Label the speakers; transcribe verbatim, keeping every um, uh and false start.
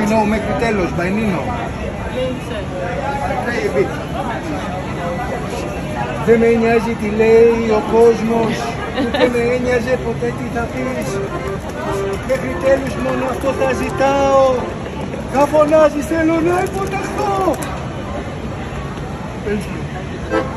Speaker 1: know μέχρι τέλος, Μπαϊνίνο. Δεν με νοιάζει τι λέει ο κόσμος, ούτε με ένοιαζε ποτέ τι θα πεις. Μέχρι τέλους μόνο αυτό θα ζητάω. Θα φωνάζεις, θέλω να υποταχθώ.